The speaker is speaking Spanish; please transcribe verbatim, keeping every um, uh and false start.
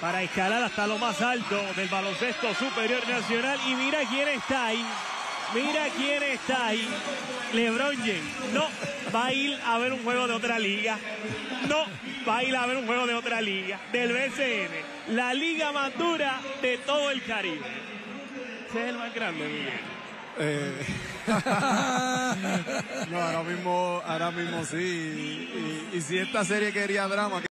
para escalar hasta lo más alto del baloncesto superior nacional. Y mira quién está ahí. Mira quién está ahí. LeBron James. No va a ir a ver un juego de otra liga. No va a ir a ver un juego de otra liga. Del B C N. La liga más dura de todo el Caribe. Ese es el más grande, Miguel. Eh, no, ahora mismo, ahora mismo sí. Y, y, y si esta serie quería drama.